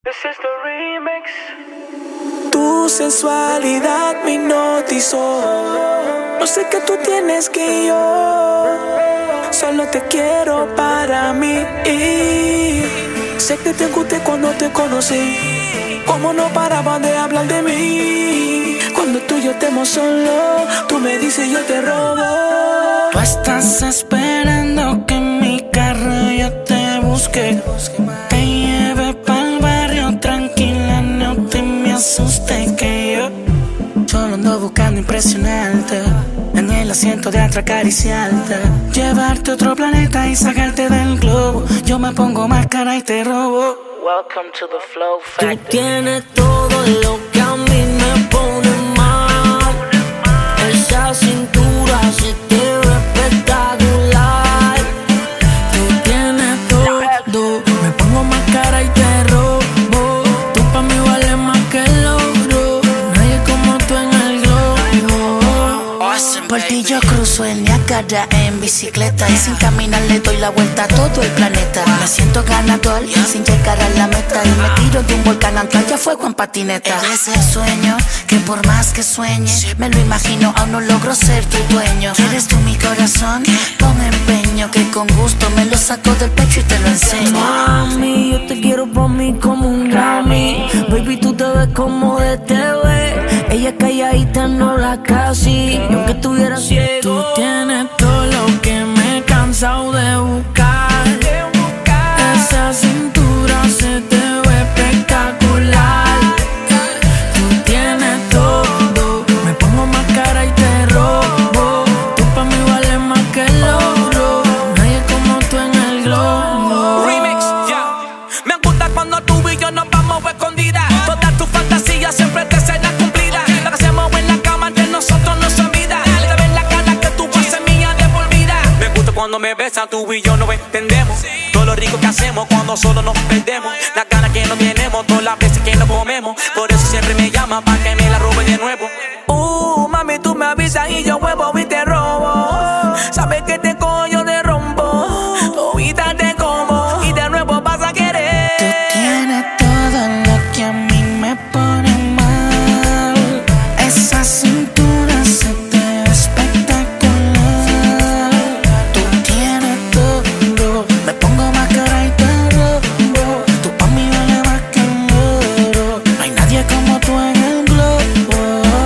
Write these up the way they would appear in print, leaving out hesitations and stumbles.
This is the remix. Tu sensualidad me hipnotizó. No sé qué tú tienes que yo solo te quiero para mí. Sé que te gusté cuando te conocí. Como no paraban de hablar de mí. Cuando tú y yo estemos solos, tú me dices yo te robo. Tú estás esperando que en mi carro yo te busque, te lleve pa'l barrio tranquila, no te me asustes que yo solo ando buscando impresionarte, en el asiento de atrás acariciarte, llevarte a otro planeta y sacarte del globo. Yo me pongo máscara y te robo. Welcome to the Flow Factory. Tú tienes todo lo que a mí me pone mal. Esa cintura se te ve espectacular. Tú tienes todo, me pongo máscara y te robo. Tú pa' mí vales más que el oro. Nadie como tú en el globo. Awesome, por ti yo cruzo el Niágara en bicicleta y sin caminar le doy la vuelta a todo el planeta. Me siento ganador sin llegar a la meta y me tiro de un volcán a ya fuego en patineta. Es el sueño que por más que sueñe me lo imagino, aún no logro ser tu dueño. ¿Quieres tú mi corazón? Con empeño que con gusto me lo saco del pecho y te lo enseño. Mami, yo te quiero por mí como un Grammy. Baby, tú te ves como de TV. Ella es calladita, no la casi. Y aunque estuviera ciego, tú tienes todo lo que me he cansado de buscar. Esa cintura se te ve espectacular. Tú tienes todo, me pongo máscara y te robo. Tú pa' mí vales más que el oro. Nadie como tú en el globo. Remix, ya. Me gusta cuando tú y yo nos vamos escondidas. Todas tus fantasías siempre te serán cumplidas. Lo que hacemos en la cama de nosotros no se olvida. Te ves la cara que tú vas a ser mía de por vida. Me gusta cuando me besas, tú y yo nos entendemos. Todo lo rico que hacemos cuando solo nos perdemos. La cara que no tenemos, todas las veces que nos comemos. Por eso siempre me llama para que me la robe de nuevo. Mami, tú me avisas y yo huevo y te robo. Sabes que te cojo, yo te rompo. Ahorita te como y de nuevo vas a querer. Tú tienes todo lo que a mí me pone mal. Esa cintura se te ve espectacular. Tú tienes todo, me pongo máscara y te robo. Tú pa' mí vale más que el oro. No hay nadie como tú en el globo.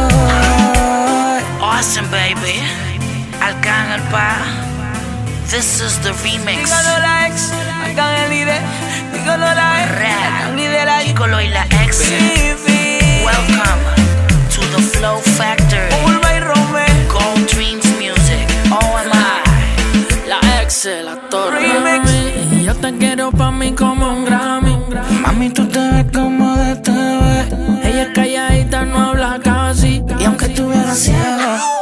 Awesome, baby. Arcángel Pa. This is the remix. Dígalo la ex, Arcángel líder. Dígalo la ex, Rap. líder ahí. Gigolo y la ex. Welcome to the Flow Factory. Ulva y Rome. Gold Dreams Music. OMI. La ex, la torre. Remix. Y yo te quiero pa' mí como un Grammy. Mami, tú te ves como de TV. Ella es calladita, no habla casi. Y aunque estuviera ciega,